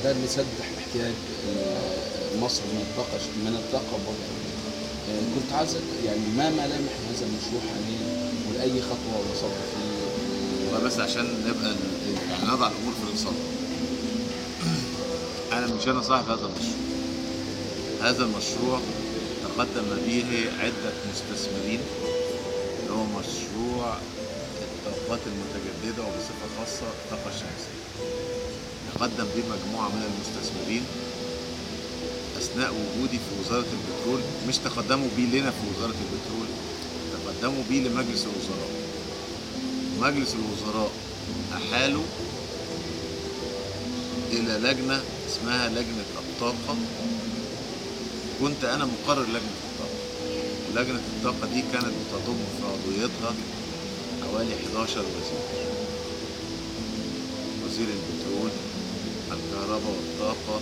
ده لسد احتياج مصر من الطاقة برضه. كنت عايز يعني ما ملامح هذا المشروع حاليا ولأي خطوة وصلت فيه؟ بس عشان نبقى يعني نضع الامور في الانصاف، انا مش انا صاحب هذا المشروع. هذا المشروع تقدم به عدة مستثمرين، اللي هو مشروع الطاقات المتجددة وبصفة خاصة الطاقة الشمسية. تقدم به مجموعة من المستثمرين أثناء وجودي في وزارة البترول. مش تقدموا به لنا في وزارة البترول، تقدموا به لمجلس الوزراء. مجلس الوزراء أحالوا إلى لجنة اسمها لجنة الطاقة. كنت أنا مقرر لجنة الطاقة، ولجنة الطاقة دي كانت بتضم في عضويتها حوالي 11 وزير: وزير البترول، الكهرباء والطاقة،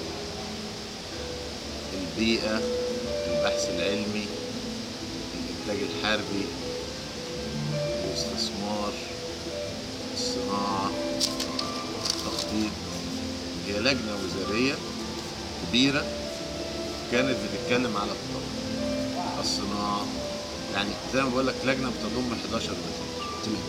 البيئة، البحث العلمي، الإنتاج الحربي، الاستثمار، الصناعة، التخطيط. هي لجنة وزارية كبيرة كانت بتتكلم على الطاقة، الصناعة، يعني زي ما بقول لك لجنة بتضم 11 وزير.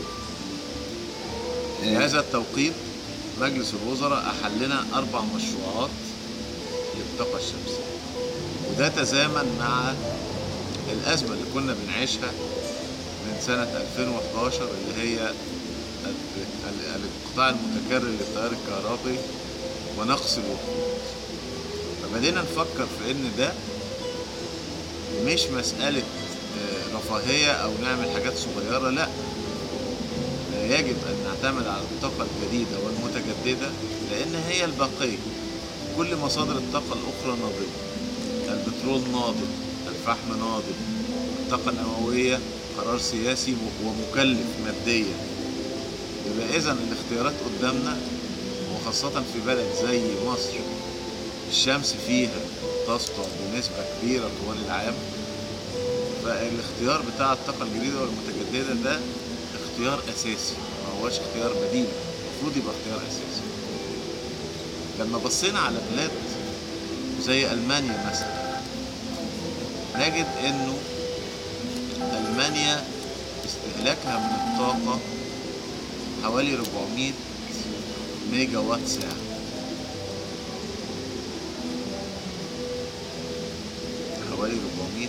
في هذا التوقيت مجلس الوزراء أحل لنا 4 مشروعات للطاقة الشمسية، وده تزامن مع الأزمة اللي كنا بنعيشها من سنة 2011 اللي هي الانقطاع المتكرر للتيار الكهربي ونقص الوقود. فبدينا نفكر في إن ده مش مسألة رفاهية أو نعمل حاجات صغيرة، لا، يجب أن نعتمد على الطاقة الجديدة والمتجددة، لأن هي البقية. كل مصادر الطاقة الأخرى ناضجة، البترول ناضج، الفحم ناضج، الطاقة النووية قرار سياسي ومكلف ماديا. يبقى إذن الاختيارات قدامنا، وخاصة في بلد زي مصر الشمس فيها تسطع بنسبة كبيرة طوال العام. فالاختيار بتاع الطاقة الجديدة والمتجددة ده اختيار أساسي، ما هوش اختيار بديل، المفروض يبقى اختيار أساسي. لما بصينا على بلاد زي ألمانيا مثلا، نجد إنه ألمانيا استهلاكها من الطاقة حوالي 400 ميجا وات ساعة. حوالي 400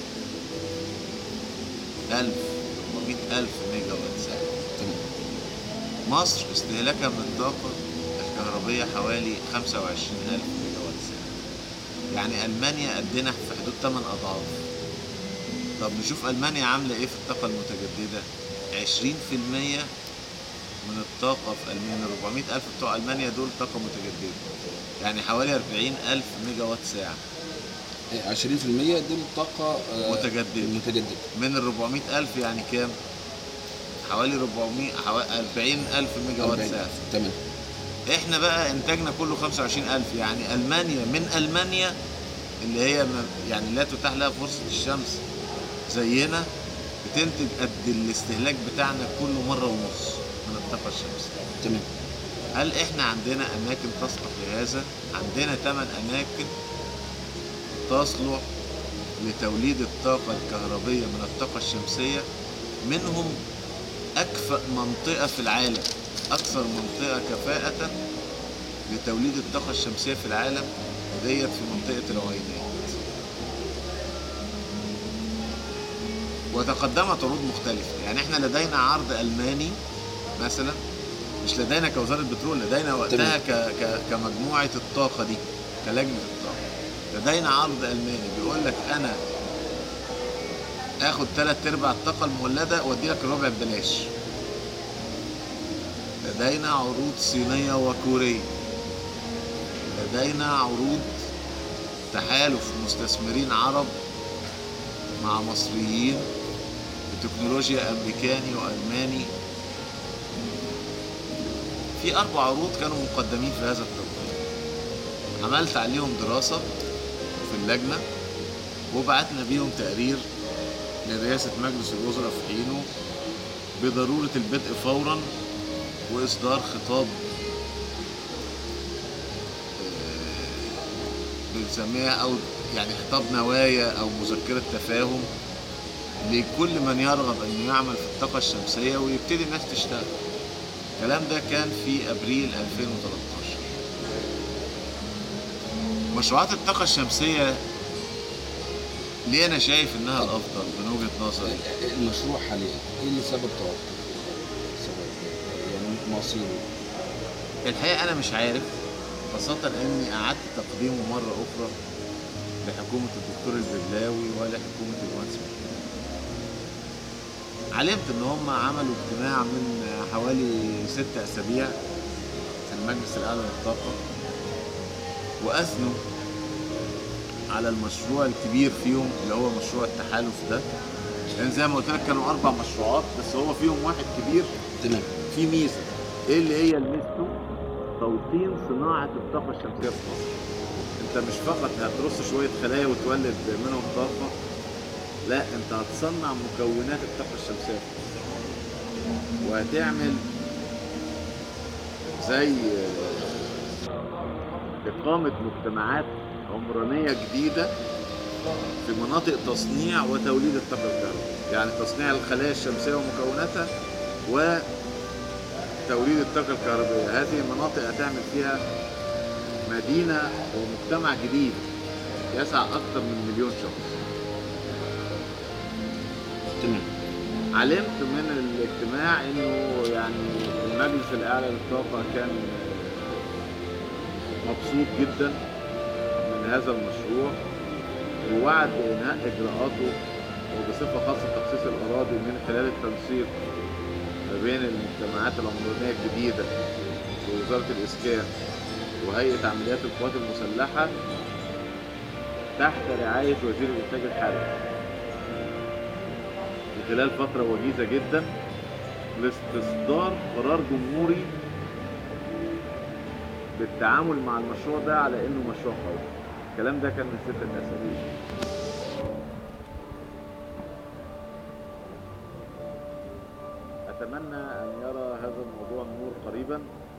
ألف ميجا وات ساعة. مصر استهلاكها من الطاقة الكهربية حوالي 25,000 ميجا وات ساعة. يعني ألمانيا قدنا في حدود 8 أضعاف. طب نشوف ألمانيا عاملة إيه في الطاقة المتجددة. 20% من الطاقة في ألمانيا، 400,000 بتوع ألمانيا دول طاقة متجددة، يعني حوالي 40,000 ميجا وات ساعة. 20% دول طاقة متجددة. من 400,000 يعني كام؟ حوالي 40,000 ميجا وات ساعة. تمام. احنا بقى انتاجنا كله 25,000. يعني ألمانيا، من ألمانيا اللي هي يعني لا تتاح لها فرصة الشمس زينا، بتنتج قد الاستهلاك بتاعنا كله مرة ونص من الطاقة الشمسية. تمام. هل احنا عندنا أماكن تصلح لهذا؟ عندنا 8 أماكن تصلح لتوليد الطاقة الكهربية من الطاقة الشمسية، منهم أكفأ منطقة في العالم، أكثر منطقة كفاءة لتوليد الطاقة الشمسية في العالم، وديت في منطقة العوينات. وتقدمت عروض مختلفة. يعني احنا لدينا عرض ألماني مثلا، مش لدينا كوزارة بترول، لدينا وقتها كمجموعة الطاقة دي، كلجنة الطاقة، لدينا عرض ألماني بيقول لك أنا آخد 3/4 الطاقة المولدة وأدي لك الربع ببلاش. لدينا عروض صينية وكورية. لدينا عروض تحالف مستثمرين عرب مع مصريين بتكنولوجيا أمريكاني وألماني. في 4 عروض كانوا مقدمين في هذا التوقيت. عملت عليهم دراسة في اللجنة، وبعتنا بيهم تقرير لرئاسة مجلس الوزراء في حينه بضرورة البدء فورا وإصدار خطاب بنسميها أو يعني خطاب نوايا أو مذكرة تفاهم لكل من يرغب أن يعمل في الطاقة الشمسية ويبتدي الناس تشتغل. الكلام ده كان في أبريل 2013. مشروعات الطاقة الشمسية ليه أنا شايف إنها الأفضل من وجهة نظري؟ المشروع حاليا ايه اللي سبب توقفه؟ سبب يعني مصيره؟ الحقيقة أنا مش عارف، خاصة إني أعدت تقديمه مرة أخرى لحكومة الدكتور الببلاوي ولحكومة المهندس محمود. علمت إن هم عملوا اجتماع من حوالي 6 أسابيع في المجلس الأعلى للطاقة، وأثنوا على المشروع الكبير فيهم اللي هو مشروع التحالف ده. يعني زي ما قلت لك كانوا 4 مشروعات، بس هو فيهم واحد كبير تمام. فيه ميزة. إيه اللي هي ميزته؟ توطين صناعة الطاقة الشمسية في مصر. انت مش فقط هترص شوية خلايا وتولد منهم طاقة، لا انت هتصنع مكونات الطاقة الشمسية في مصر، وهتعمل زي إقامة مجتمعات عمرانية جديدة في مناطق تصنيع وتوليد الطاقة الكهربائية، يعني تصنيع الخلايا الشمسية ومكوناتها وتوليد الطاقة الكهربائية. هذه المناطق هتعمل فيها مدينة ومجتمع جديد يسع أكثر من 1,000,000 شخص. تمام. علمت من الاجتماع إنه يعني المجلس الأعلى للطاقة كان مبسوط جدا من هذا المشروع، ووعد بإنهاء إجراءاته وبصفة خاصة تخصيص الأراضي من خلال التنسيق ما بين المجتمعات العمرانية الجديدة ووزارة الإسكان وهيئة عمليات القوات المسلحة تحت رعاية وزير الإنتاج الحربي في خلال فترة وجيزة جدا لاستصدار قرار جمهوري بالتعامل مع المشروع ده على إنه مشروع قومي. الكلام ده كان من 6 أسابيع. أتمنى أن يرى هذا الموضوع النور قريبا،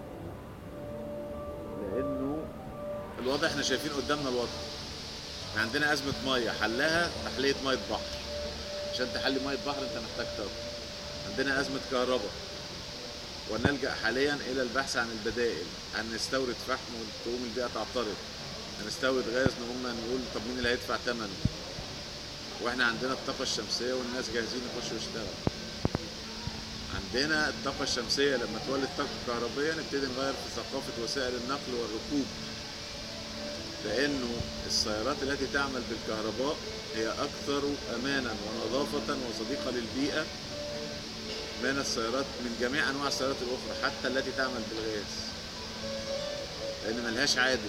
لأنه الوضع احنا شايفين قدامنا الوضع. احنا عندنا أزمة مية حلها تحلية مية بحر. عشان تحلي مية بحر انت محتاج طاقة. عندنا أزمة كهرباء ونلجأ حاليا إلى البحث عن البدائل، أن نستورد فحم وتقوم البيئة تعترض، هنستورد غاز نقوم نقول طب مين اللي هيدفع ثمنه؟ واحنا عندنا الطاقة الشمسية والناس جاهزين يخشوا يشتغلوا. عندنا الطاقة الشمسية لما تولد طاقة كهربائية نبتدي نغير في ثقافة وسائل النقل والركوب، لأنه السيارات التي تعمل بالكهرباء هي أكثر أمانا ونظافة وصديقة للبيئة من السيارات، من جميع أنواع السيارات الأخرى حتى التي تعمل بالغاز، لأن ملهاش عادل،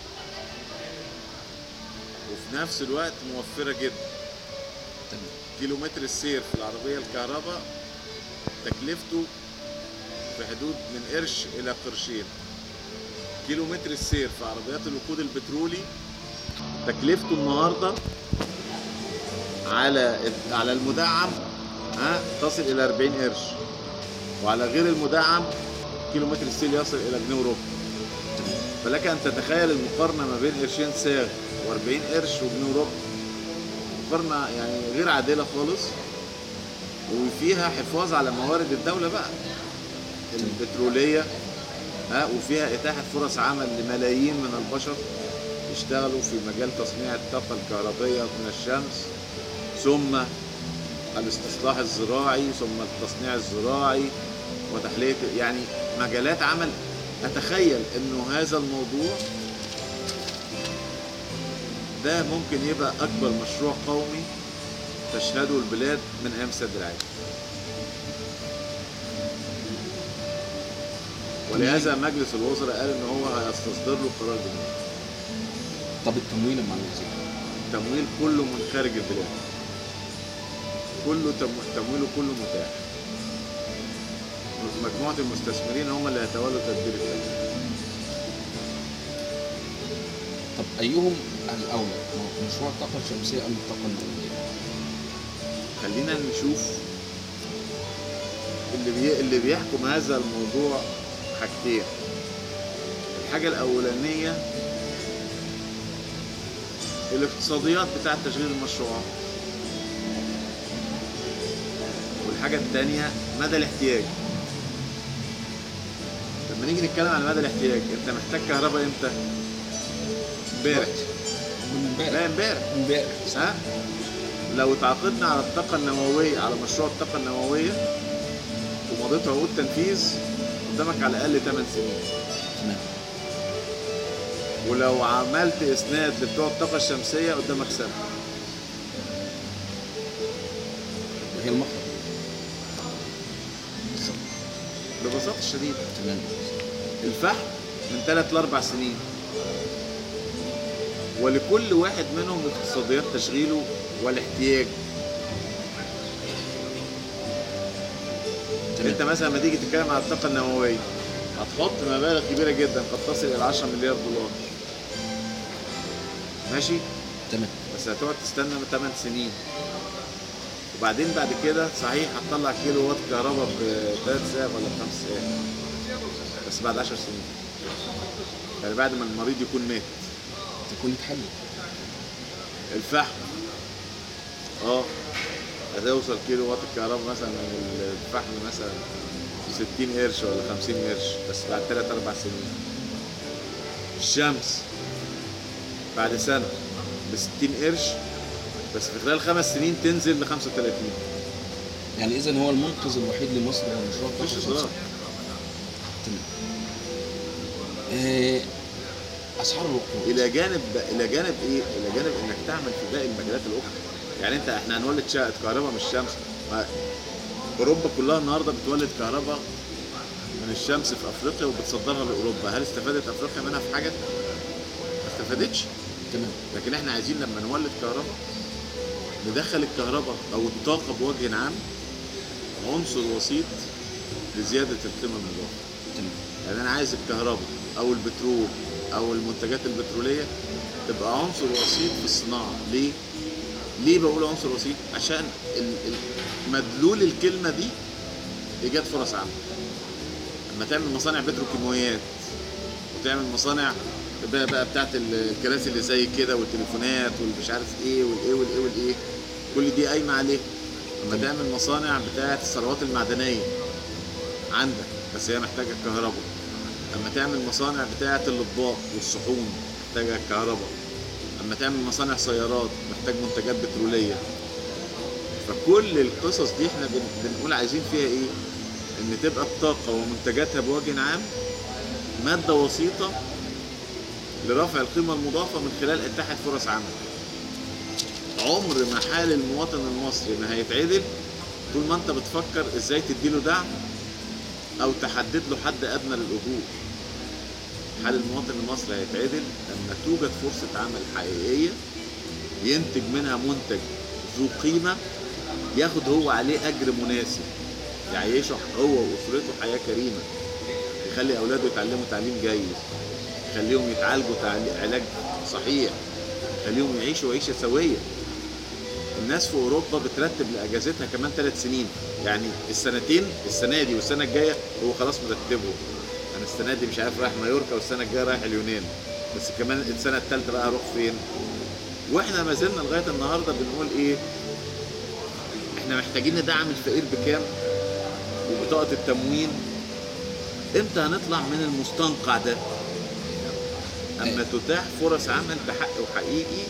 وفي نفس الوقت موفرة جدا. كيلومتر السير في العربية الكهرباء تكلفته في حدود من قرش إلى قرشين. كيلومتر السير في عربيات الوقود البترولي تكلفته النهارده على المدعم تصل إلى 40 قرش، وعلى غير المدعم كيلومتر السير يصل إلى جنيه وربع. فلك أن تتخيل المقارنة ما بين قرشين ساغ و40 قرش وجنيه وربع، مقارنة يعني غير عادلة خالص، وفيها حفاظ على موارد الدولة بقى البترولية، وفيها إتاحة فرص عمل لملايين من البشر يشتغلوا في مجال تصنيع الطاقة الكهربائية من الشمس، ثم الاستصلاح الزراعي، ثم التصنيع الزراعي وتحلية، يعني مجالات عمل. أتخيل إنه هذا الموضوع ده ممكن يبقى أكبر مشروع قومي تشهده البلاد من أيام السد العالي. ولهذا مجلس الوزراء قال إن هو هيستصدر له قرار جمهوري. طب التمويل مع الوزير؟ التمويل كله من خارج البلاد، كله تمويله كله متاح. مجموعة المستثمرين هم اللي هيتولوا تدبير التمويل. طب أيهم الأولى، مشروع الطاقة الشمسية أم الطاقة النووية؟ خلينا نشوف اللي بيحكم هذا الموضوع حاجتين. الحاجة الأولانية الاقتصاديات بتاعة تشغيل المشروعات. والحاجة التانية مدى الاحتياج. لما نيجي نتكلم عن مدى الاحتياج، انت محتاج كهرباء امتى؟ امبارح. لا امبارح. ها؟ لو اتعاقدنا على الطاقة النووية، على مشروع الطاقة النووية ومضيت عقود تنفيذ، قدامك على الأقل 8 سنين. تمام. ولو عملت إسناد لبتوع الطاقة الشمسية قدامك سنة. وهي المخرج ببساطة شديدة. تمام. الفحم من 3 ل 4 سنين، ولكل واحد منهم اقتصاديات تشغيله والاحتياج. تمام. انت مثلا لما تيجي تتكلم على الطاقة النووية هتحط مبالغ كبيرة جدا قد تصل إلى 10 مليار دولار. ماشي؟ تمام. بس هتقعد تستنى 8 سنين. وبعدين بعد كده صحيح هتطلع كيلو وات كهرباء ب 3 ساعة ولا ب 5 ساعات، بس بعد 10 سنين. يعني بعد ما المريض يكون مات. تكون اتحلت. الفحم هتوصل كيلو وات الكهرباء مثلا من الفحم مثلا 60 قرش ولا 50 قرش، بس بعد 3 4 سنين. الشمس بعد سنة ب 60 قرش، بس في خلال 5 سنين تنزل ل 35. يعني إذا هو المنقذ الوحيد لمصر هو مشروع مش الطاقة هزار. الشمسية. تمام. أسعار الوقود. الى جانب ايه؟ الى جانب انك تعمل في باقي المجالات الاخرى. يعني احنا هنولد كهرباء من الشمس. اوروبا كلها النهارده بتولد كهرباء من الشمس في افريقيا وبتصدرها لاوروبا. هل استفادت افريقيا منها في حاجه؟ ما استفادتش. تمام. لكن احنا عايزين لما نولد كهرباء ندخل الكهرباء او الطاقه بوجه عام عنصر وسيط لزياده القيمه المضافه. تمام. يعني انا عايز الكهرباء او البترول او المنتجات البتروليه تبقى عنصر وسيط في الصناعه. ليه بقول عنصر وسيط؟ عشان مدلول الكلمه دي ايجاد فرص عمل. لما تعمل مصانع بتروكيماويات وتعمل مصانع بقى بتاعت الكراسي اللي زي كده والتليفونات والمش عارف ايه والايه كل دي قايمه عليه. لما تعمل مصانع بتاعت الثروات المعدنيه عندك، بس هي محتاجه كهرباء. لما تعمل مصانع بتاعت الاطباق والصحون محتاجه كهرباء. لما تعمل مصانع سيارات محتاج منتجات بتروليه. فكل القصص دي احنا بنقول عايزين فيها ايه؟ ان تبقى الطاقه ومنتجاتها بوجه عام ماده وسيطه لرفع القيمه المضافه من خلال اتاحه فرص عمل. عمر ما حال المواطن المصري ما هيتعدل طول ما انت بتفكر ازاي تديله دعم او تحدد له حد ادنى للاجور. حال المواطن المصري هيتعدل لما توجد فرصه عمل حقيقيه ينتج منها منتج ذو قيمه، ياخد هو عليه اجر مناسب، يعيشه هو واسرته حياه كريمه، يخلي اولاده يتعلموا تعليم جيد، يخليهم يتعالجوا علاج صحيح، يخليهم يعيشوا عيشه سويه. الناس في اوروبا بترتب لاجازتها كمان 3 سنين. يعني السنه دي والسنه الجايه هو خلاص مرتبهم. انا السنه دي مش عارف رايح مايوركا والسنه الجايه رايح اليونان، بس كمان السنه الثالثه بقى هروح فين. واحنا ما زلنا لغايه النهارده بنقول ايه؟ احنا محتاجين ندعم الفقير بكام؟ وبطاقه التموين امتى هنطلع من المستنقع ده؟ اما تتاح فرص عمل بحق وحقيقي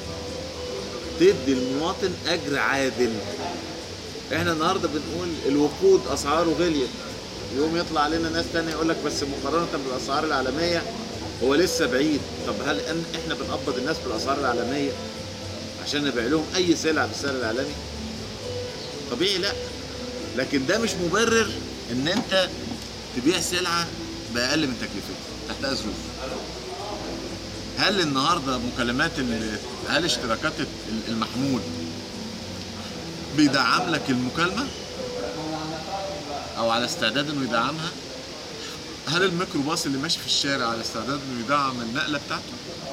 تدي المواطن اجر عادل. احنا النهارده بنقول الوقود اسعاره غليت، يوم يطلع علينا ناس تانية يقول لك بس مقارنه بالاسعار العالميه هو لسه بعيد. طب هل احنا بنقبض الناس بالاسعار العالميه عشان نبيع لهم اي سلعه بالسعر العالمي؟ طبيعي لا. لكن ده مش مبرر ان انت تبيع سلعه باقل من تكلفتها تحت اي ظروف. هل النهارده هل اشتراكات المحمول بيدعم لك المكالمه او على استعداد انه يدعمها؟ هل الميكروباص اللي ماشي في الشارع على استعداد انه يدعم النقله بتاعته؟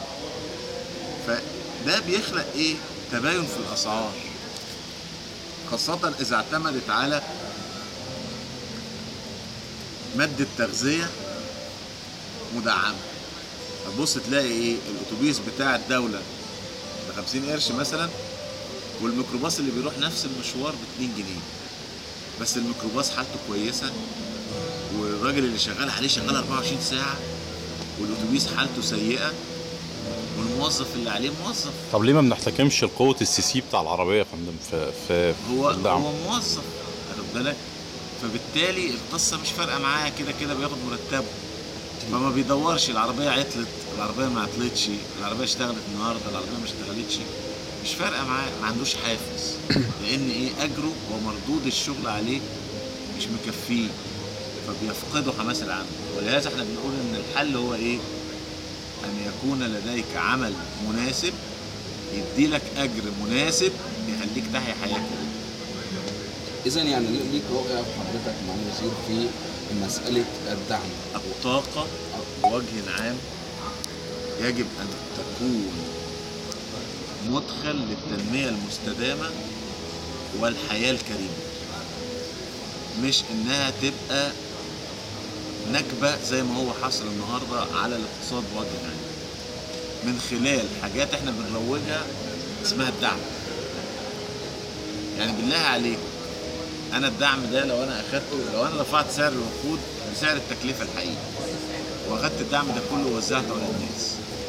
فده بيخلق ايه؟ تباين في الاسعار، خاصه اذا اعتمدت على ماده تغذيه مدعمه. هتبص تلاقي ايه؟ الاتوبيس بتاع الدوله 50 قرش مثلا، والميكروباص اللي بيروح نفس المشوار ب 2 جنيه. بس الميكروباص حالته كويسه، والراجل اللي شغال عليه شغال 24 ساعه، والاتوبيس حالته سيئه، والموظف اللي عليه موظف. طب ليه ما بنحتكمش لقوة السي سي بتاع العربية يا فندم في هو الدعم؟ هو موظف، واخد بالك؟ فبالتالي القصه مش فارقه معاه، كده كده بياخد مرتبه، فما بيدورش العربيه عطلت، العربيه ما عطلتش، العربيه اشتغلت النهارده، العربيه ما اشتغلتش، مش فارقه معاه، ما عندوش حافز، لان ايه، اجره ومردود الشغل عليه مش مكفيه، فبيفقدوا حماس العمل. ولهذا احنا بنقول ان الحل هو ايه؟ ان يكون لديك عمل مناسب يديلك اجر مناسب يخليك تحيا حياه كريمه. اذا يعني ليك رؤيه حضرتك مع الوزير في مساله الدعم. الطاقه بوجه عام يجب ان تكون مدخل للتنميه المستدامه والحياه الكريمه، مش انها تبقى نكبه زي ما هو حاصل النهارده على الاقتصاد بوجه عام، من خلال حاجات احنا بنروجها اسمها الدعم. يعني بالله عليك، انا الدعم ده لو انا اخدته، لو انا رفعت سعر الوقود بسعر التكلفه الحقيقي واخدت الدعم ده كله ووزعته على الناس،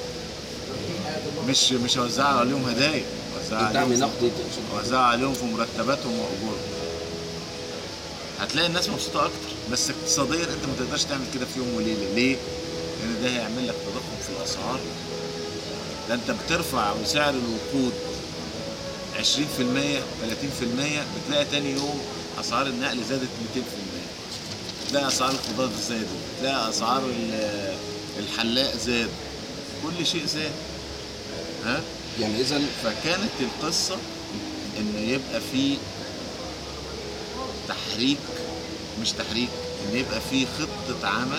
مش هوزعه عليهم هدايا، الدعم نقدي، وزع عليهم في مرتباتهم واجورهم، هتلاقي الناس مبسوطه اكتر. بس اقتصاديا انت ما تقدرش تعمل كده في يوم وليله. ليه؟ لان ده هيعمل لك تضخم في الاسعار. ده انت بترفع سعر الوقود 20%، 30%، بتلاقي تاني يوم اسعار النقل زادت 200%، تلاقي اسعار الخضار زادت، تلاقي اسعار الحلاق زاد، كل شيء زاد. ها؟ يعني اذا فكانت القصه ان يبقى في تحريك، مش تحريك، ان يبقى في خطه عمل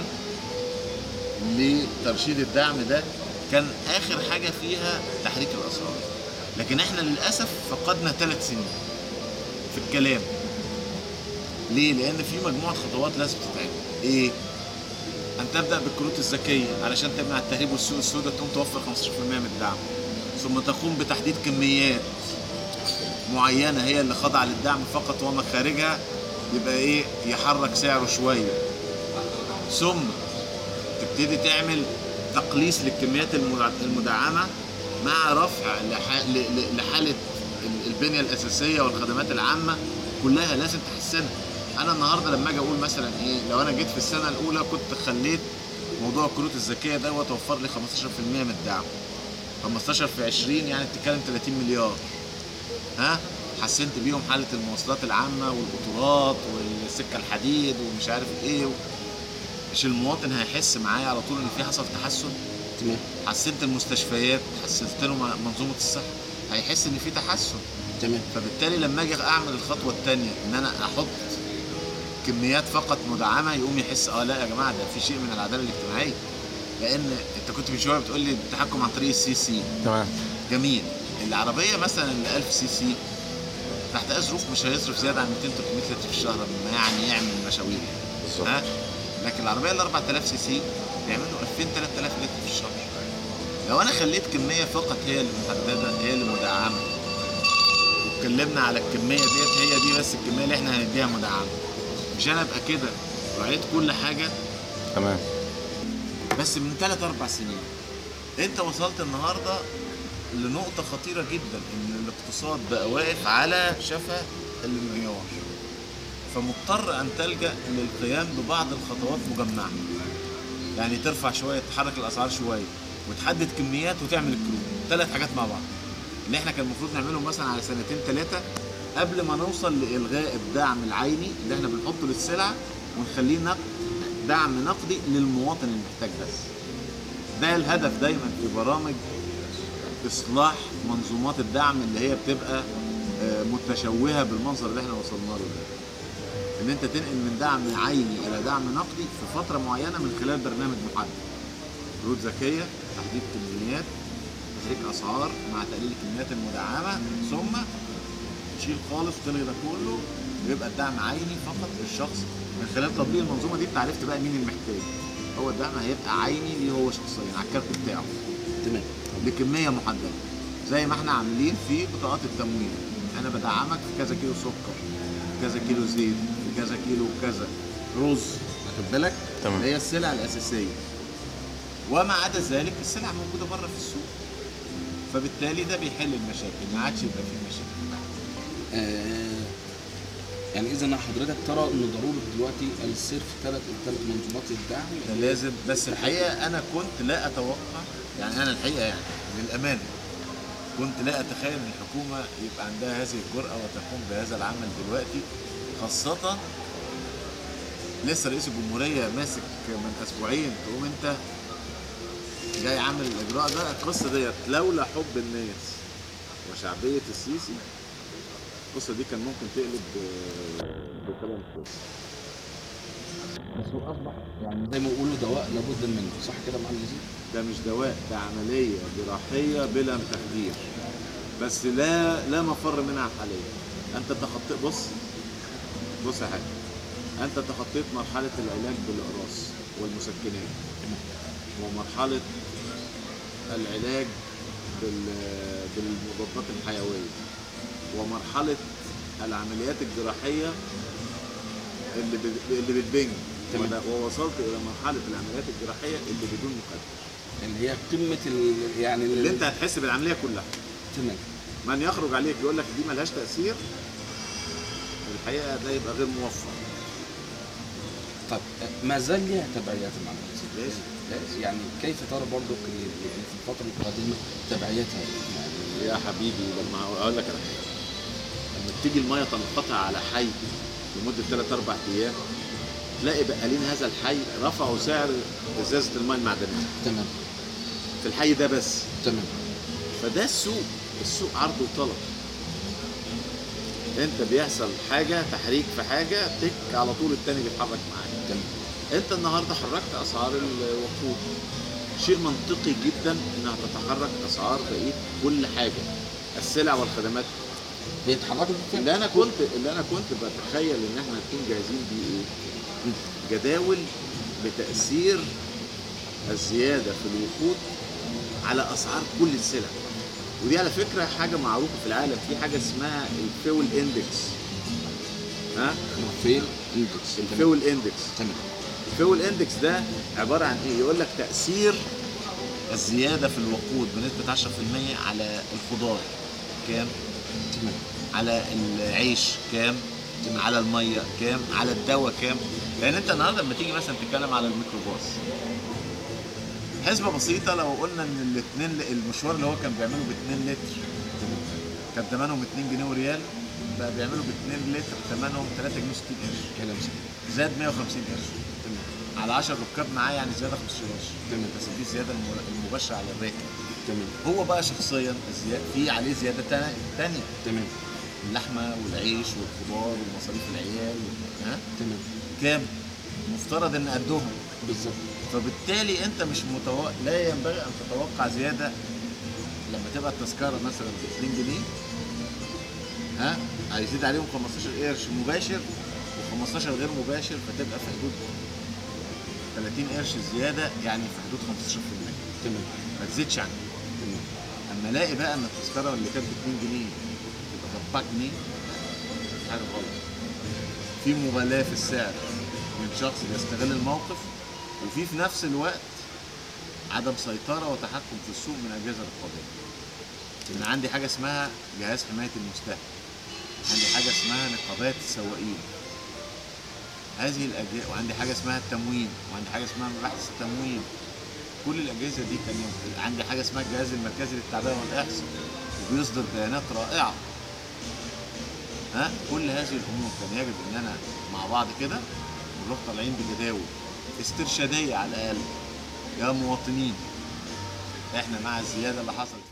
لترشيد الدعم ده. كان اخر حاجه فيها تحريك الاسعار، لكن احنا للاسف فقدنا 3 سنين في الكلام. ليه؟ لان في مجموعه خطوات لازم تتعمل. ايه؟ ان تبدا بالكروت الذكيه علشان تمنع التهريب والسوق السوداء، تقوم توفر 15% من الدعم، ثم تقوم بتحديد كميات معينه هي اللي خاضعه للدعم فقط وما خارجها يبقى ايه، يحرك سعره شويه، ثم تبتدي تعمل تقليص للكميات المدعمه مع رفع لحاله البنيه الاساسيه والخدمات العامه كلها لازم تحسنها. انا النهارده لما اجي اقول مثلا ايه، لو انا جيت في السنه الاولى كنت خليت موضوع الكروت الذكيه ده وتوفر لي 15% من الدعم، 15 في 20 يعني بتتكلم 30 مليار. ها؟ حسنت بيهم حاله المواصلات العامه والقطارات والسكه الحديد ومش عارف ايه، مش المواطن هيحس معايا على طول ان في حصل تحسن؟ تمام. حسنت المستشفيات، حسنت له منظومه الصحه، هيحس ان في تحسن. تمام. فبالتالي لما اجي اعمل الخطوه الثانيه ان انا احط كميات فقط مدعمه، يقوم يحس لا يا جماعه ده في شيء من العداله الاجتماعيه. لان انت كنت من شويه بتقول لي التحكم عن طريق السي سي. تمام. جميل. العربيه مثلا اللي 1000 سي سي تحت اي ظروف مش هيصرف زياده عن 200 300 لتر في الشهر، ما يعني يعمل مشاوير بالظبط. ها؟ لكن العربيه ال 4000 سي سي بيعمل له 2000 3000 لتر في الشهر. لو انا خليت كميه فقط هي اللي محدده، هي اللي مدعمه، واتكلمنا على الكميه ديت هي دي بس الكميه اللي احنا هنديها مدعمه، مش انا ابقى كده وعيت كل حاجه. تمام. بس من 3-4 سنين انت وصلت النهارده لنقطه خطيره جدا، ان الاقتصاد بقى واقف على شفا الانهيار، فمضطر ان تلجا للقيام ببعض الخطوات مجمعه. يعني ترفع شويه، تحرك الاسعار شويه، وتحدد كميات وتعمل الكروت، 3 حاجات مع بعض اللي احنا كان المفروض نعملهم مثلا على 2-3 قبل ما نوصل لالغاء الدعم العيني اللي احنا بنحطه للسلع ونخليه دعم نقدي للمواطن المحتاج بس. ده الهدف دايما في برامج اصلاح منظومات الدعم اللي هي بتبقى متشوهه بالمنظر اللي احنا وصلنا له ده، ان انت تنقل من دعم عيني الى دعم نقدي في فتره معينه من خلال برنامج محدد، كروت ذكيه، تحديد كميات، تحريك اسعار مع تقليل الكميات المدعمه، ثم تشيل خالص وتلغي ده كله ويبقى الدعم عيني فقط للشخص. من خلال تطبيق المنظومه دي انت عرفت بقى مين المحتاج، هو الدعم هيبقى عيني ليه هو شخصيا على الكارت بتاعه. تمام. بكميه محدده. زي ما احنا عاملين في بطاقات التموين، انا بدعمك في كذا كيلو سكر، في كذا كيلو زيت، في كذا كيلو كذا رز، واخد بالك؟ تمام. اللي هي السلع الاساسيه. وما عدا ذلك السلع موجوده بره في السوق، فبالتالي ده بيحل المشاكل، ما عادش يبقى فيه مشاكل. يعني اذا حضرتك ترى ان ضروره دلوقتي السير في ثلاث منظومات الدعم. ده لازم، بس الحقيقه انا كنت لا اتوقع، يعني انا الحقيقه يعني للامانه كنت لا اتخيل ان الحكومه يبقى عندها هذه الجرأه وتقوم بهذا العمل دلوقتي، خاصه لسه رئيس الجمهوريه ماسك من اسبوعين، تقوم انت جاي عامل الاجراء ده. القصه ديت لولا حب الناس وشعبيه السيسي، القصه دي كان ممكن تقلب بكلام كويس. بس هو اصبح يعني زي ما بيقولوا دواء لابد منه، صح كده يا معالي الوزير؟ ده مش دواء، ده عمليه جراحيه بلا تخدير، بس لا مفر منها حاليا. انت تخطيت، بص يا حاج، انت تخطيت مرحله العلاج بالاقراص والمسكنات، ومرحله العلاج بالمضادات الحيويه، ومرحله العمليات الجراحيه اللي بالبنج، ووصلت الى مرحله العمليات الجراحيه اللي بدون مخدر، اللي هي قمه يعني اللي انت هتحس بالعمليه كلها. تمام. من يخرج عليك يقول لك دي ملهاش تاثير، الحقيقه ده يبقى غير موفق. طب ما زال ليها تبعيات مع الوزير؟ لازم. يعني كيف ترى برضو في الفتره القادمه تبعياتها؟ يعني يا حبيبي لما اقول لك على حاجه، لما تيجي الميه تنقطع على حي لمده 3-4 ايام، تلاقي بقالين هذا الحي رفعوا سعر ازازه الميه المعدنيه. تمام. في الحي ده بس. تمام. فده السوق عرض وطلب. انت بيحصل حاجه تحريك في حاجه تك على طول التاني بيتحرك معاك. تمام. انت النهارده حركت اسعار الوقود، شيء منطقي جدا انها تتحرك اسعار بقيه كل حاجه، السلع والخدمات بيتحركوا. اللي انا كنت بتخيل ان احنا نكون جاهزين بيه ايه؟ جداول بتاثير الزياده في الوقود على اسعار كل السلع. ودي على فكره حاجه معروفه في العالم، في حاجه اسمها الفيول اندكس. الفيول اندكس. تمام. الفيول اندكس ده عباره عن ايه؟ يقول لك تاثير الزياده في الوقود بنسبه 10% على الخضار كام؟ تمام. على العيش كام؟ على الميه كام؟ على الدواء كام؟ لان انت النهارده لما تيجي مثلا تتكلم على الميكروباص، حسبه بسيطه لو قلنا ان المشوار اللي هو كان بيعمله ب 2 لتر كان ثمنهم 2 جنيه وريال، بقى بيعملوا ب 2 لتر ثمنهم 3 جنيه و60 قرش. كلام زاد 150 قرش. تمام. على 10 ركاب معاه يعني زياده 15 قرش. تمام. بس دي الزياده المباشره على الراكب. تمام. هو بقى شخصيا في عليه زياده ثانيه. تمام. اللحمه والعيش والخضار ومصاريف العيال تمام. كام؟ مفترض ان قدهم بالظبط. فبالتالي انت مش لا ينبغي ان تتوقع زياده. لما تبقى التذكره مثلا ب 2 جنيه هيزيد عليهم 15 قرش مباشر و15 غير مباشر، فتبقى في حدود 30 قرش زياده، يعني في حدود 15%. تمام. ما تزيدش عنها. تمام. اما الاقي بقى ان التذكره اللي كانت ب 2 جنيه تبقى ب 4 جنيه، حاجه غلط. في مبالاه في السعر من شخص بيستغل الموقف، وفي نفس الوقت عدم سيطره وتحكم في السوق من اجهزه رقابيه. ان عندي حاجه اسمها جهاز حمايه المستهلك، عندي حاجه اسمها نقابات السواقين، هذه الاجهزه، وعندي حاجه اسمها التموين، وعندي حاجه اسمها مباحث التموين. كل الاجهزه دي كان عندي حاجه اسمها الجهاز المركزي للتعبئه والاحصاء، وبيصدر بيانات رائعه. كل هذه الامور كان يجب ان انا مع بعض كده نروح طالعين بجداول استرشاديه على الاقل، يا مواطنين احنا مع الزياده اللي حصلت